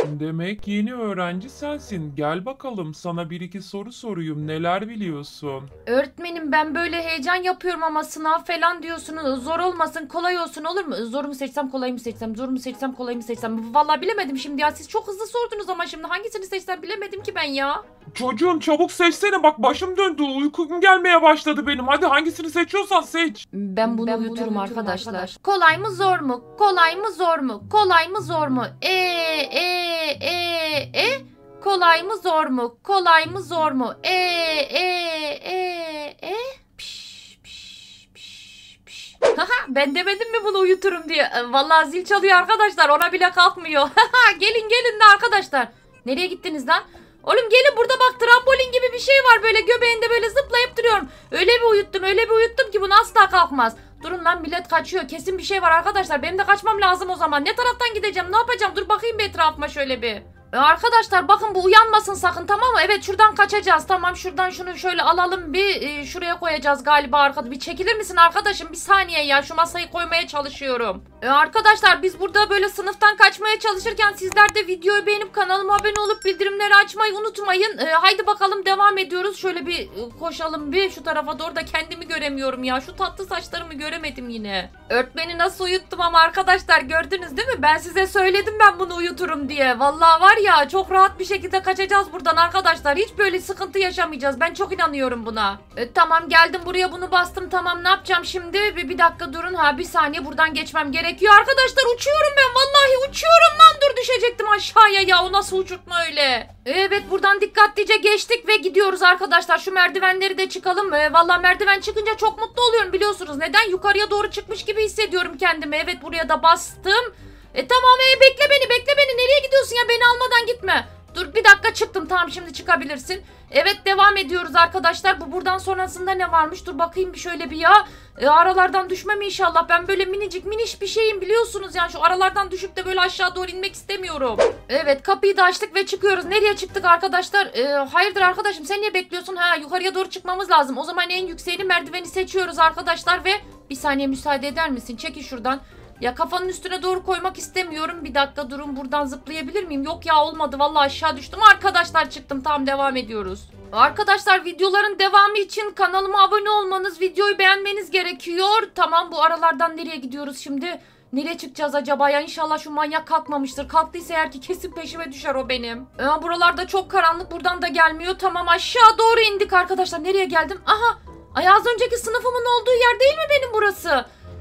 Demek yeni öğrenci sensin. Gel bakalım sana bir iki soru sorayım. Neler biliyorsun? Öğretmenim ben böyle heyecan yapıyorum ama sınav falan diyorsunuz. Zor olmasın, kolay olsun, olur mu? Zor mu seçsem, kolay mı seçsem? Zor mu seçsem, kolay mı seçsem? Vallahi bilemedim şimdi ya. Siz çok hızlı sordunuz ama şimdi hangisini seçsem bilemedim ki ben ya. Çocuğum çabuk seçsene, bak başım döndü. Uykum gelmeye başladı benim. Hadi hangisini seçiyorsan seç. Ben bunu uyuturum arkadaşlar. Kolay mı zor mu? Kolay mı zor mu? Kolay mı zor mu? Kolay mı zor mu? Kolay mı zor mu? Piş, piş, piş, piş. Haha, ben demedim mi bunu uyuturum diye. Vallahi zil çalıyor arkadaşlar, ona bile kalkmıyor. Gelin de arkadaşlar. Nereye gittiniz lan? Oğlum gelin, burada bak trambolin gibi bir şey var, böyle göbeğinde böyle zıplayıp duruyorum. Öyle bir uyuttum ki bunu asla kalkmaz. Durun lan, millet kaçıyor, kesin bir şey var arkadaşlar, benim de kaçmam lazım o zaman. Ne taraftan gideceğim, ne yapacağım, dur bakayım bir etrafıma şöyle bir. Arkadaşlar bakın, bu uyanmasın sakın, tamam mı? Evet, şuradan kaçacağız, tamam, şuradan şunu şöyle alalım bir, şuraya koyacağız galiba arkada. Bir çekilir misin arkadaşım, bir saniye ya, şu masayı koymaya çalışıyorum. Arkadaşlar biz burada böyle sınıftan kaçmaya çalışırken sizler de videoyu beğenip kanalıma abone olup bildirimleri açmayı unutmayın. Haydi bakalım devam ediyoruz, şöyle bir koşalım bir şu tarafa doğru, da kendimi göremiyorum ya, şu tatlı saçlarımı göremedim yine. Öğretmeni nasıl uyuttum ama arkadaşlar, gördünüz değil mi? Ben size söyledim, ben bunu uyuturum diye. Vallahi var ya, çok rahat bir şekilde kaçacağız buradan arkadaşlar. Hiç böyle sıkıntı yaşamayacağız. Ben çok inanıyorum buna. Tamam, geldim buraya, bunu bastım, tamam, ne yapacağım şimdi? Bir dakika durun, bir saniye, buradan geçmem gerekiyor. Arkadaşlar uçuyorum ben, vallahi uçuyorum lan, dur düşecektim aşağıya ya, o nasıl uçurtma öyle? Evet, buradan dikkatlice geçtik ve gidiyoruz arkadaşlar. Şu merdivenleri de çıkalım. Vallahi merdiven çıkınca çok mutlu oluyorum, biliyorsunuz. Neden? Yukarıya doğru çıkmış gibi hissediyorum kendimi. Evet, buraya da bastım. Tamam, bekle beni. Nereye gidiyorsun ya? Beni almadan gitme. Dur bir dakika, çıktım, tamam, şimdi çıkabilirsin. Evet, devam ediyoruz arkadaşlar. Bu buradan sonrasında ne varmış? Dur bakayım bir şöyle bir ya. Aralardan düşmem inşallah. Ben böyle miniş bir şeyim, biliyorsunuz yani, şu aralardan düşüp de böyle aşağı doğru inmek istemiyorum. Evet, kapıyı da açtık ve çıkıyoruz. Nereye çıktık arkadaşlar? Hayırdır arkadaşım, sen niye bekliyorsun? Yukarıya doğru çıkmamız lazım. O zaman en yükseğini, merdiveni seçiyoruz arkadaşlar ve bir saniye müsaade eder misin? Çekil şuradan. Ya kafanın üstüne doğru koymak istemiyorum. Bir dakika durun, buradan zıplayabilir miyim? Yok ya, olmadı vallahi, aşağı düştüm. Arkadaşlar çıktım, tamam, devam ediyoruz. Arkadaşlar videoların devamı için kanalıma abone olmanız, videoyu beğenmeniz gerekiyor. Tamam, bu aralardan nereye gidiyoruz şimdi? Nereye çıkacağız acaba ya? İnşallah şu manyak kalkmamıştır. Kalktıysa eğer ki kesin peşime düşer o benim. Buralarda çok karanlık, buradan da gelmiyor. Tamam, aşağı doğru indik arkadaşlar. Nereye geldim? Aha! Ay, az önceki sınıfımın olduğu yer değil mi benim burası?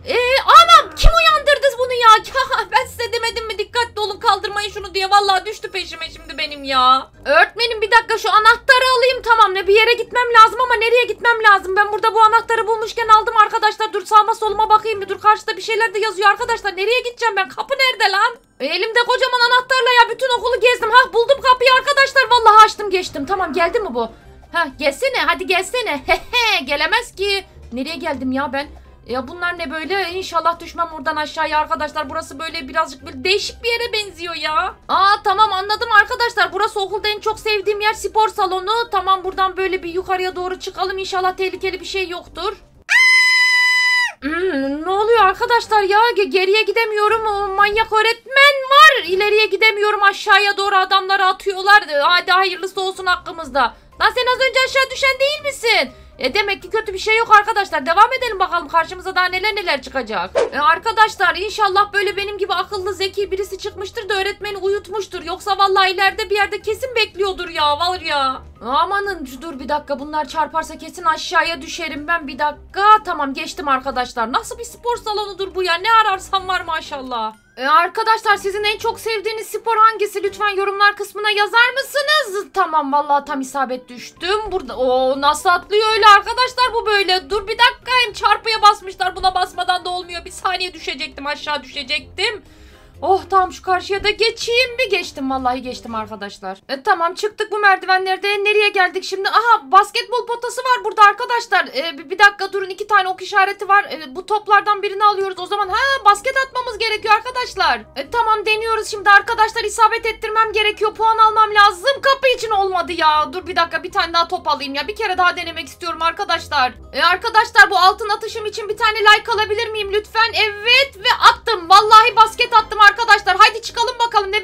Anam, kim uyandırdı bunu ya? Ben size demedim mi dikkatli olun, kaldırmayın şunu diye. Vallahi düştü peşime şimdi benim ya. Öğretmenim bir dakika, şu anahtarı alayım, tamam, ne bir yere gitmem lazım ama nereye gitmem lazım? Ben burada bu anahtarı bulmuşken aldım arkadaşlar. Dur sağıma soluma bakayım bir, dur karşıda bir şeyler de yazıyor arkadaşlar. Nereye gideceğim ben? Kapı nerede lan? Elimde kocaman anahtarla ya bütün okulu gezdim. Buldum kapıyı arkadaşlar, vallahi açtım geçtim. Tamam, geldi mi bu? Gelsene, hadi gelsene. Gelemez ki. Nereye geldim ya ben? Ya bunlar ne böyle? İnşallah düşmem buradan aşağıya arkadaşlar. Burası böyle birazcık böyle değişik bir yere benziyor ya. Tamam, anladım arkadaşlar. Burası okulda en çok sevdiğim yer, spor salonu. Tamam, buradan böyle bir yukarıya doğru çıkalım. İnşallah tehlikeli bir şey yoktur. Ne oluyor arkadaşlar ya? Geriye gidemiyorum. Manyak öğretmen var. İleriye gidemiyorum. Aşağıya doğru adamları atıyorlar. Hadi hayırlısı olsun hakkımızda. Lan sen az önce aşağı düşen değil misin? Demek ki kötü bir şey yok arkadaşlar. Devam edelim bakalım, karşımıza daha neler çıkacak. Arkadaşlar inşallah böyle benim gibi akıllı, zeki birisi çıkmıştır da öğretmeni uyutmuştur. Yoksa vallahi ileride bir yerde kesin bekliyordur ya, var ya. Amanın, dur bir dakika, bunlar çarparsa kesin aşağıya düşerim ben. Bir dakika, tamam, geçtim arkadaşlar. Nasıl bir spor salonudur bu ya, ne ararsam var maşallah. Arkadaşlar sizin en çok sevdiğiniz spor hangisi? Lütfen yorumlar kısmına yazar mısınız? Tamam, vallahi tam isabet düştüm. Burada nasıl atlıyor öyle arkadaşlar bu böyle? Dur bir dakika, hem çarpıya basmışlar, buna basmadan da olmuyor. Bir saniye düşecektim, aşağı düşecektim. Oh tamam, şu karşıya da geçeyim. Bir geçtim, vallahi geçtim arkadaşlar. Tamam, çıktık bu merdivenlerde. Nereye geldik şimdi? Aha, basketbol potası var burada arkadaşlar. Bir dakika durun, 2 tane ok işareti var. Bu toplardan birini alıyoruz o zaman. Basket atmamız gerekiyor arkadaşlar. Tamam, deniyoruz şimdi arkadaşlar. İsabet ettirmem gerekiyor, puan almam lazım. Kapı için olmadı ya. Dur bir dakika, bir tane daha top alayım ya. Bir kere daha denemek istiyorum arkadaşlar. Arkadaşlar bu altın atışım için bir tane like alabilir miyim lütfen? Evet, ve attım. Vallahi basket attım arkadaşlar. Haydi çıkalım bakalım, ne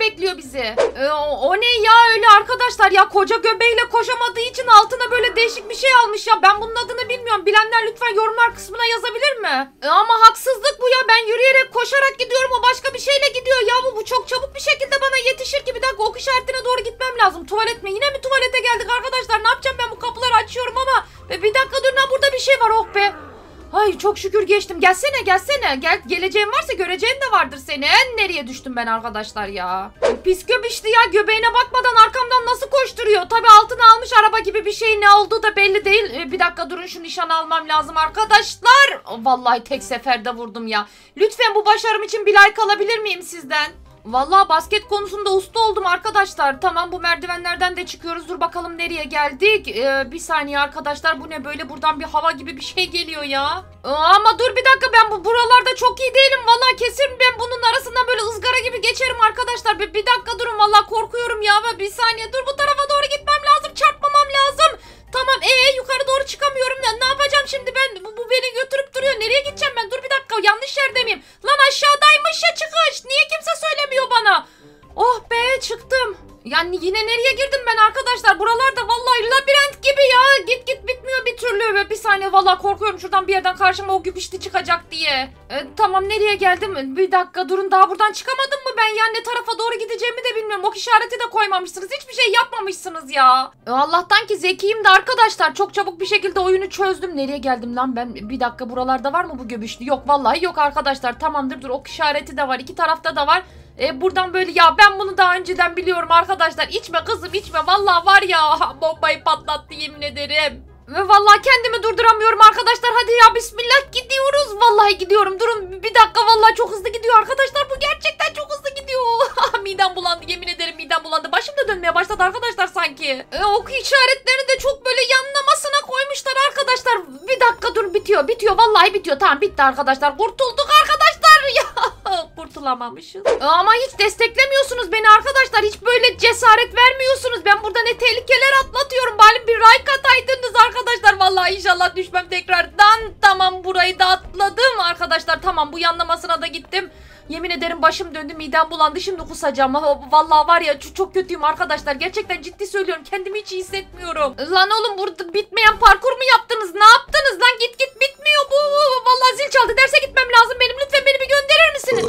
bekliyor bizi. O ne ya öyle arkadaşlar ya, koca göbeğiyle koşamadığı için altına böyle değişik bir şey almış ya. Ben bunun adını bilmiyorum. Bilenler lütfen yorumlar kısmına yazabilir mi? Ama haksızlık bu ya. Ben yürüyerek koşarak gidiyorum. O başka bir şeyle gidiyor. Ya bu çok çabuk bir şekilde bana yetişir ki. Bir dakika ok işaretine doğru gitmem lazım. Tuvalet mi? Yine mi tuvalete geldik arkadaşlar? Ne yapacağım ben, bu kapıları açıyorum ama. Bir dakika dur lan, burada bir şey var, oh be. Ay çok şükür geçtim. Gelsene gel, geleceğin varsa göreceğin de vardır senin. Nereye düştüm ben arkadaşlar ya? Pis göbüşlü ya, göbeğine bakmadan arkamdan nasıl koşturuyor? Tabi altına almış araba gibi bir şey, ne olduğu da belli değil. Bir dakika durun, şu nişanı almam lazım arkadaşlar. Vallahi tek seferde vurdum ya. Lütfen bu başarım için bir like alabilir miyim sizden? Vallahi basket konusunda usta oldum arkadaşlar. Tamam, bu merdivenlerden de çıkıyoruz. Dur bakalım nereye geldik. Bir saniye arkadaşlar, bu ne böyle, buradan bir hava gibi bir şey geliyor ya. Ama dur bir dakika, ben buralarda çok iyi değilim. Vallahi kesin ben bunun arasından böyle ızgara gibi geçerim arkadaşlar. Bir dakika durun, vallahi korkuyorum ya. Bir saniye dur, bu tarafa doğru gitmem lazım. Çarpmamam lazım. Tamam yukarı doğru çıkamıyorum. Ne yapacağım şimdi ben? Bu beni götürüp duruyor. Nereye gideceğim ben? Dur bir dakika, yanlış yerde miyim? Lan aşağıdaymış ya çıkış. Niye kimse söylemiyor bana? Oh be, çıktım. Yani yine nereye girdim ben arkadaşlar? Buralarda vallahi labirent gibi ya. Git bitmiyor bir türlü. Bir saniye, vallahi korkuyorum şuradan bir yerden karşıma o güpüşlü çıkacak diye. Tamam, nereye geldim? Bir dakika durun, daha buradan çıkamadım mı ben? Yani ne tarafa doğru gideceğimi de bilmiyorum. Ok işareti de koymamışsınız. Hiçbir şey yapmamışsınız ya. Allah'tan ki zekiyim de arkadaşlar. Çok çabuk bir şekilde oyunu çözdüm. Nereye geldim lan ben? Bir dakika, buralarda var mı bu göbüşlü? Yok vallahi yok arkadaşlar. Tamamdır, dur, ok işareti de var. İki tarafta da var. Buradan böyle, ya ben bunu daha önceden biliyorum arkadaşlar. İçme kızım içme, vallahi var ya, bombayı patlattı yemin ederim. Ve vallahi kendimi durduramıyorum arkadaşlar. Hadi ya bismillah, gidiyoruz. Vallahi gidiyorum, durun bir dakika, vallahi çok hızlı gidiyor arkadaşlar. Bu gerçekten çok hızlı gidiyor. Midem bulandı, yemin ederim midem bulandı. Başım da dönmeye başladı arkadaşlar sanki. Ok işaretlerini de çok böyle yanlamasına koymuşlar arkadaşlar. Bir dakika dur, bitiyor vallahi bitiyor. Tamam, bitti arkadaşlar, kurtulduk arkadaşlar. Ya kurtulamamışız. Ama hiç desteklemiyorsunuz beni arkadaşlar. Hiç böyle cesaret vermiyorsunuz. Ben burada ne tehlikeler atlatıyorum. Bari bir like ataydınız arkadaşlar. Vallahi inşallah düşmem tekrardan. Tamam, burayı da atladım arkadaşlar. Tamam, bu yanlamasına da gittim. Yemin ederim başım döndü, midem bulandı, şimdi kusacağım. Vallahi var ya, çok kötüyüm arkadaşlar. Gerçekten ciddi söylüyorum, kendimi hiç iyi hissetmiyorum. Lan oğlum, burada bitmeyen parkur mu yaptınız? Ne yaptınız lan? Git bitmiyor bu. Vallahi zil çaldı, derse gitmem lazım benim. Lütfen beni bir gönderir misiniz?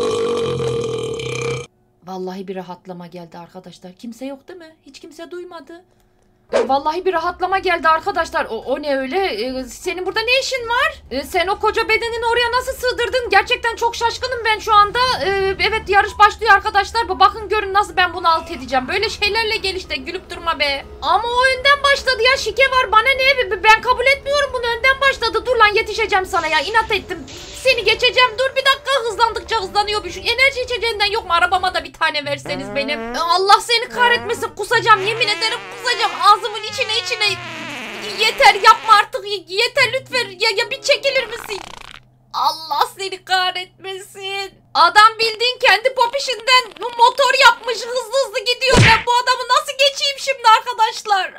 Vallahi bir rahatlama geldi arkadaşlar. Kimse yok değil mi? Hiç kimse duymadı. Vallahi bir rahatlama geldi arkadaşlar. O ne öyle? Senin burada ne işin var? Sen o koca bedenini oraya nasıl sığdırdın? Gerçekten çok şaşkınım ben şu anda. Evet, yarış başlıyor arkadaşlar. Bakın görün nasıl ben bunu alt edeceğim. Böyle şeylerle gel işte, gülüp durma be. Ama o önden başladı ya, şike var. Bana ne? Ben kabul etmiyorum bunu, önden başladı. Dur lan, yetişeceğim sana ya, inat ettim. Seni geçeceğim, dur bir dakika, hızlandıkça hızlanıyor. Şu enerji içeceğinden yok mu? Arabama da bir tane verseniz benim. Allah seni kahretmesin, kusacağım, yemin ederim kusacağım. Ağzımın içine. Yeter, yapma artık, yeter lütfen ya bir çekilir misin? Allah seni kahretmesin. Adam bildiğin kendi popişinden motor yapmış, hızlı gidiyor. Ben bu adamı nasıl geçeyim şimdi arkadaşlar?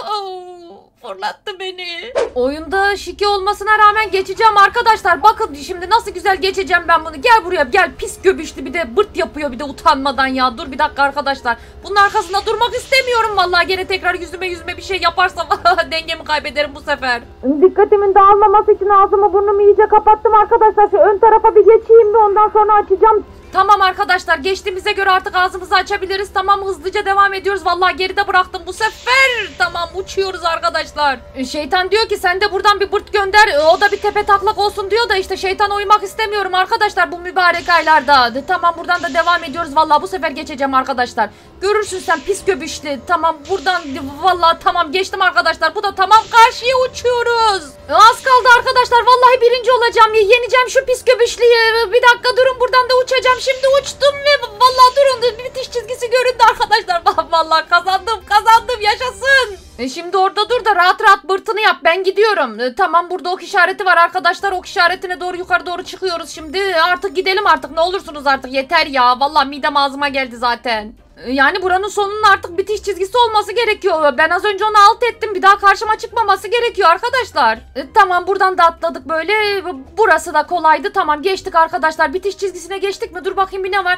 Fırlattı beni. Oyunda şike olmasına rağmen geçeceğim arkadaşlar. Bakın şimdi nasıl güzel geçeceğim ben bunu. Gel buraya gel, pis göbüşlü, bir de bırt yapıyor bir de utanmadan ya. Dur bir dakika arkadaşlar. Bunun arkasında durmak istemiyorum vallahi. Gene tekrar yüzüme bir şey yaparsam dengemi kaybederim bu sefer. Dikkatimin dağılmaması için ağzımı burnumu iyice kapattım arkadaşlar. Şu ön tarafa bir geçeyim de ondan sonra açacağım. Tamam arkadaşlar, geçtiğimize göre artık ağzımızı açabiliriz. Tamam, hızlıca devam ediyoruz. Vallahi geride bıraktım bu sefer. Tamam, uçuyoruz arkadaşlar. Şeytan diyor ki sen de buradan bir bırt gönder. O da bir tepe taklak olsun diyor da işte şeytana uymak istemiyorum arkadaşlar bu mübarek aylarda. Tamam, buradan da devam ediyoruz. Vallahi bu sefer geçeceğim arkadaşlar. Görürsün sen pis göbüşlü. Tamam, buradan vallahi tamam geçtim arkadaşlar. Bu da tamam, karşıya uçuyoruz. Az kaldı arkadaşlar. Vallahi birinci olacağım. Yeneceğim şu pis göbüşlüyü. Bir dakika durun, buradan da uçacağım. Şimdi uçtum ve vallahi durun, bitiş çizgisi göründü arkadaşlar. Vallahi kazandım, yaşasın. Şimdi orada dur da rahat bırtını yap, ben gidiyorum. Tamam, burada ok işareti var arkadaşlar. Ok işaretine doğru yukarı doğru çıkıyoruz şimdi. Artık gidelim artık, ne olursunuz artık, yeter ya. Vallahi midem ağzıma geldi zaten. Yani buranın sonunun artık bitiş çizgisi olması gerekiyor. Ben az önce onu alt ettim. Bir daha karşıma çıkmaması gerekiyor arkadaşlar. Tamam, buradan da atladık böyle. Burası da kolaydı. Tamam, geçtik arkadaşlar. Bitiş çizgisine geçtik mi? Dur bakayım bir ne var?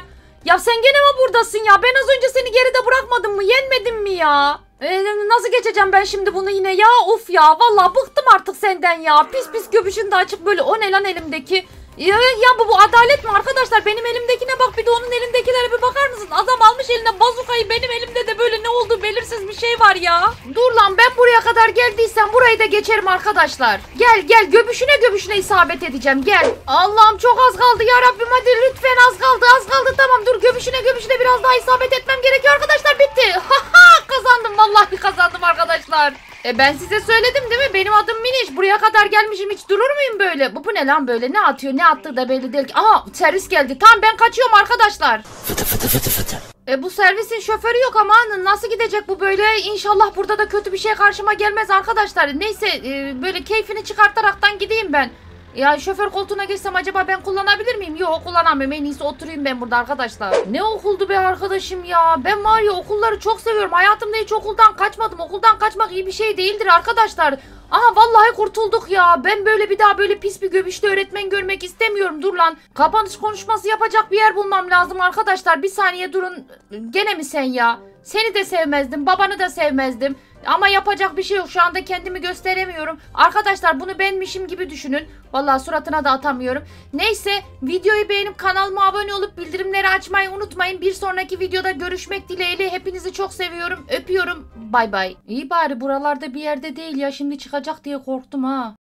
Ya sen gene mi buradasın ya? Ben az önce seni geride bırakmadım mı? Yenmedin mi ya? Nasıl geçeceğim ben şimdi bunu yine ya? Of ya vallahi bıktım artık senden ya. Pis pis göbüşünü de açıp böyle o ne lan elimdeki? Ya bu adalet mi arkadaşlar? Benim elimdekine bak bir de onun elindekilere bir bakar mısın? Adam almış eline bazukayı, benim elimde de böyle ne olduğu belirsiz bir şey var ya. Dur lan, ben buraya kadar geldiysem burayı da geçerim arkadaşlar. Gel göbüşüne isabet edeceğim, gel. Allah'ım çok az kaldı ya Rabbim, hadi lütfen, az kaldı tamam, dur göbüşüne biraz daha isabet etmem gerekiyor arkadaşlar, bitti. Kazandım, vallahi kazandım arkadaşlar. Ben size söyledim değil mi? Benim adım Miniş. Buraya kadar gelmişim, hiç durur muyum böyle? Bu ne lan böyle? Ne atıyor? Ne attığı da belli değil ki. Aha, servis geldi. Tamam, ben kaçıyorum arkadaşlar. Fıtı. Bu servisin şoförü yok ama nasıl gidecek bu böyle? İnşallah burada da kötü bir şey karşıma gelmez arkadaşlar. Neyse, böyle keyfini çıkartaraktan gideyim ben. Ya şoför koltuğuna geçsem acaba ben kullanabilir miyim? Yok, kullanamıyorum. En iyisi oturayım ben burada arkadaşlar. Ne okuldu be arkadaşım ya. Ben var ya, okulları çok seviyorum. Hayatımda hiç okuldan kaçmadım. Okuldan kaçmak iyi bir şey değildir arkadaşlar. Aha, vallahi kurtulduk ya. Ben böyle bir daha böyle pis bir göbüşlü öğretmen görmek istemiyorum. Dur lan. Kapanış konuşması yapacak bir yer bulmam lazım arkadaşlar. Bir saniye durun. Gene mi sen ya? Seni de sevmezdim. Babanı da sevmezdim. Ama yapacak bir şey yok. Şu anda kendimi gösteremiyorum. Arkadaşlar bunu benmişim gibi düşünün. Vallahi suratına da atamıyorum. Neyse, videoyu beğenip kanalıma abone olup bildirimleri açmayı unutmayın. Bir sonraki videoda görüşmek dileğiyle. Hepinizi çok seviyorum. Öpüyorum. Bay bay. İyi bari buralarda bir yerde değil ya. Şimdi çıkacak diye korktum ha.